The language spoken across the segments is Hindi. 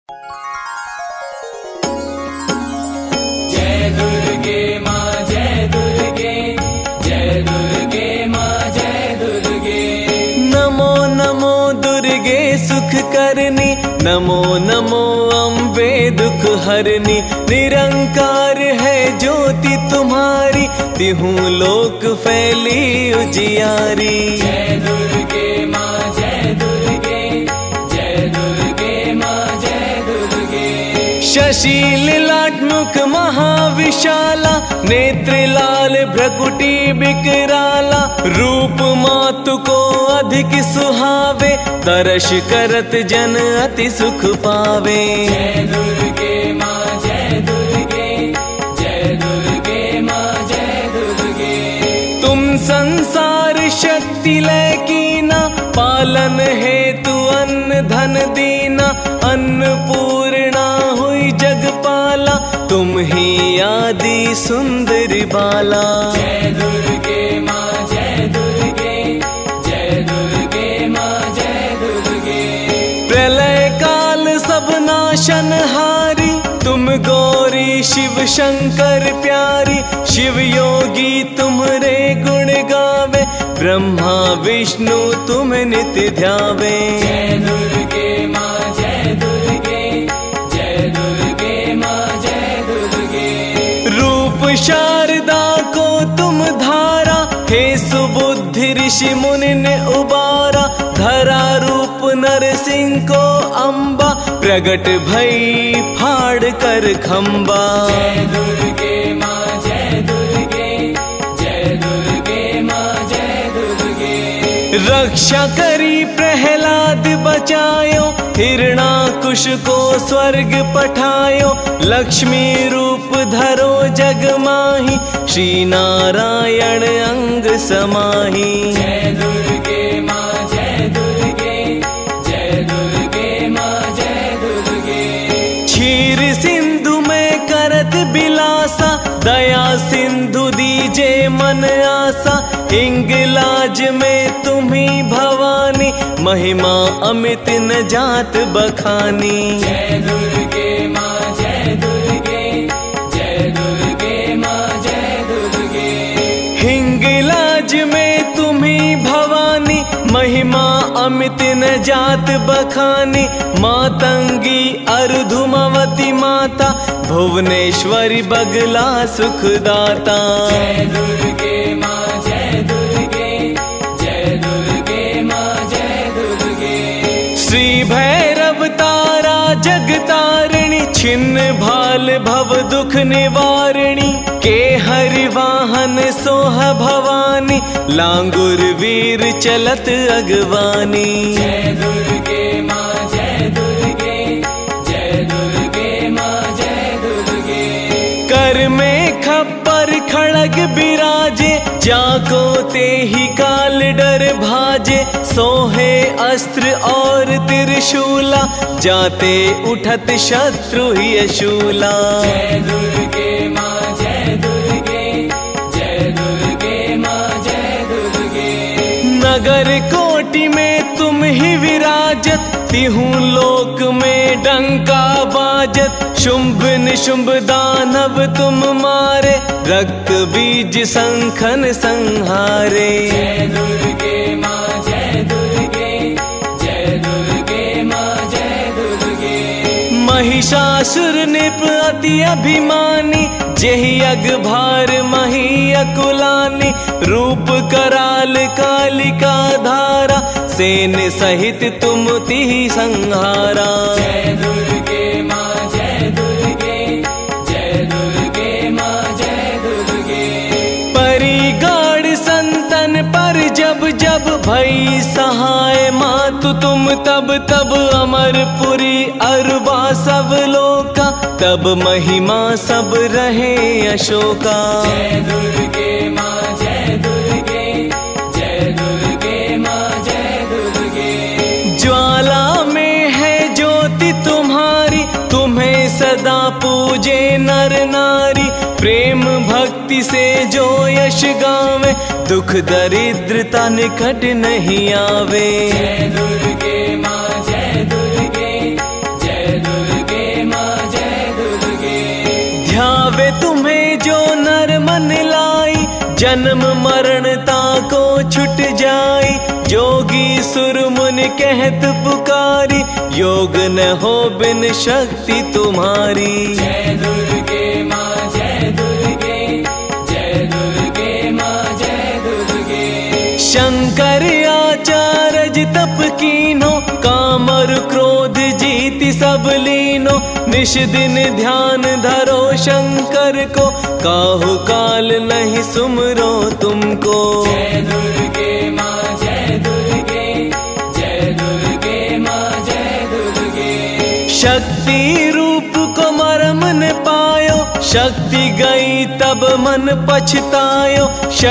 जय दुर्गे माँ जय दुर्गे, जय दुर्गे माँ जय दुर्गे। नमो नमो दुर्गे सुख करनी, नमो नमो अम्बे दुख हरनी। निरंकार है ज्योति तुम्हारी, तिहु लोक फैली उजियारी। जय दुर्गे माँ जय दुर्गे, जय दुर्गे माँ जय दुर्गे। शशि ललाट मुख महाविशाला, नेत्र लाल भ्रकुटी बिकराला। रूप मातु को अधिक सुहावे, दर्श करत जन अति सुख पावे। जय दुर्गे माँ जय दुर्गे, जय दुर्गे माँ जय दुर्गे। तुम संसार शक्ति लय कीना, पालन हेतु अन्न धन दीना। अन्नपूर्णा हुई जगपाला, तुम ही आदि सुंदर बाला। जय दुर्गे माँ जय दुर्गे, जय दुर्गे माँ जय दुर्गे। प्रलय काल सब नाशनहारी, तुम गौरी शिव शंकर प्यारी। शिव योगी तुम्हारे गुण गावे, ब्रह्मा विष्णु तुम नित्य ध्यावे। जय दुर्गे माँ जय दुर्गे, जय दुर्गे माँ जय दुर्गे। रूप शारदा को तुम धारा, हे सुबुद्धि ऋषि मुनि ने उबारा। धरा रूप नरसिंह को अम्बा, प्रगट भई फाड़ कर खम्बा। जय दुर्गे माँ जय दुर्गे, जय दुर्गे माँ जय दुर्गे। रक्षा करी प्रहलाद बचायो, हिरणाकुश को स्वर्ग पठायो। लक्ष्मी रूप धरो जग माही, श्री नारायण अंग समाही। जय दुर्गे माँ जय दुर्गे, जय दुर्गे माँ जय दुर्गे। क्षीर सिंधु में करत बिलासा, दया सिंधु दीजे मन आसा। हिंगलाज में तुम्ही भवानी, महिमा अमित न जात बखानी। जय दुर्गे माँ जय दुर्गे, जय दुर्गे माँ जय दुर्गे। हिंगलाज में तुम्ही भवानी, महिमा अमित न जात बखानी। मातंगी अर्धुमवती माता, भुवनेश्वरी बगला सुखदाता। जय दुर्गे माँ जय दुर्गे, जय दुर्गे माँ जय दुर्गे। श्री भैरव तारा जगतारिणी, छिन्न भाल भव दुख निवारिणी। के हरि वाहन सोह भवानी, लांगुर वीर चलत अगवानी। जय दुर्गे माँ जय दुर्गे, जय दुर्गे माँ जय दुर्गे। कर में खप्पर खड़ग बिराजे, जाको ते ही काल डर भाजे। सोहे अस्त्र और त्रिशूला, जाते उठत शत्रु ही अशूला। जय दुर्गे माँ जय दुर्गे, जय दुर्गे माँ जय दुर्गे। नगर कोटि में तुम ही विराजत, तिहु लोक में डंका बाजत। शुंभ निशुंभ दानव तुम मारे, रक्त बीज संखन संहारे। जय दुर्गे माँ जय दुर्गे, जय दुर्गे माँ जय दुर्गे। महिषासुर निप अति अभिमानी, जेहि अगभार मही अकुलानी। रूप कराल कालिका धारा, सेन सहित तुम तिहि संहारा। जय दुर्गे माँ जय दुर्गे, जय दुर्गे माँ जय दुर्गे। परिगाड़ संतन पर जब जब, भई सहाय मातु तुम तब तब। अमरपुरी अरबा सब लोका, तब महिमा सब रहे अशोका। जय दुर्गे माँ जय दुर्गे, जय दुर्गे माँ जय दुर्गे। ज्वाला में है ज्योति तुम्हारी, तुम्हें सदा पूजे नर नारी। प्रेम भक्ति से जो यश गावे, दुख दरिद्रता निकट नहीं आवे। जय दुर्गे माँ जय दुर्गे, जय दुर्गे जन्म मरणता को छुट जाई, जोगी सुर मुनि कहत पुकारी, योग न हो बिन शक्ति तुम्हारी। जय दुर्गे माँ जय दुर्गे, जय दुर्गे माँ जय दुर्गे। शंकर आचार्य तप कीनो, काम और क्रोध जीति सब लीनो, निश दिन ध्यान धरो शंकर को, काहू काल नहीं सुमरो तुमको। जय दुर्गे माँ जय दुर्गे, जय दुर्गे माँ जय दुर्गे। शक्ति रूप को मरम न पायो, शक्ति गई तब मन पछतायो,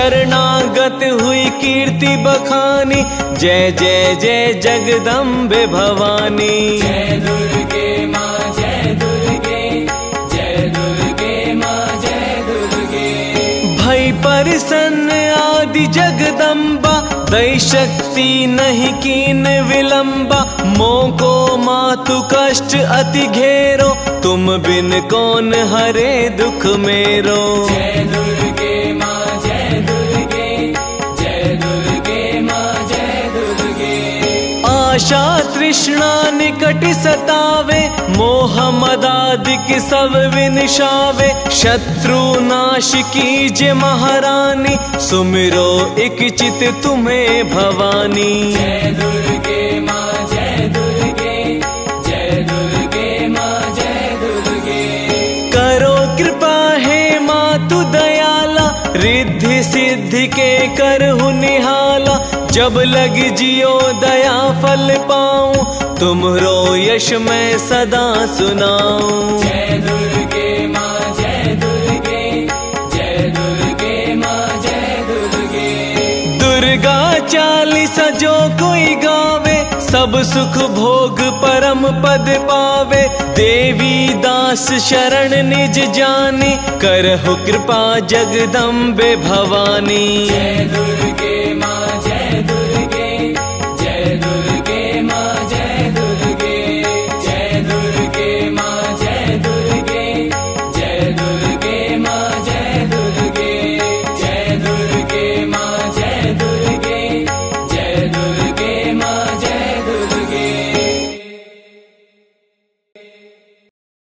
शरणागत हुई कीर्ति बखानी, जय जय जय जगदम्बे भवानी। जय दुर्गे माँ जय दुर्गे, जय दुर्गे माँ जय दुर्गे। भई प्रसन्न आदि जगदम्बा, दई शक्ति नहीं कीन विलंबा, मोको मातु कष्ट अति घेरो, तुम बिन कौन हरे दुख मेरो। जय दुर्गे माँ जय दुर्गे, जय दुर्गे माँ जय दुर्गे। आशा तृष्णा निकट सतावे, मोह मदादिक सब विनिशावे, शत्रु नाश कीजे महारानी, सुमिरो एक चित तुम्हें भवानी। जय दुर्गे माँ जय दुर्गे, जय दुर्गे माँ जय दुर्गे। करो कृपा हे मातु दयाला, रिद्धि सिद्धि के करहु निहाला, जब लग जियो दया फल पाऊं, तुमरो यश मैं सदा सुनाऊं। जय दुर्गे माँ जय दुर्गे, जय दुर्गे माँ जय दुर्गे। दुर्गा चालीसा जो कोई गावे, सब सुख भोग परम पद पावे, देवी दास शरण निज जानी, करहु कृपा जगदम्बे भवानी। जय